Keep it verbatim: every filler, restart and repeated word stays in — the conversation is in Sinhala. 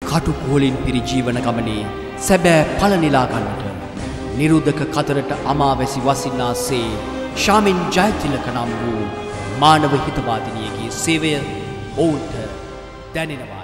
කටුකෝලින් පිරි ජීවන ගමනේ සැබෑ ඵල නෙලා ගන්නට නිරුද්ධක කතරට අමාවැසි වසින්නාසේ ශාමින් ජයතිලක නම් වූ මානව හිතවාදිනියගේ සේවය ඔවුන්ට දැනෙනවා.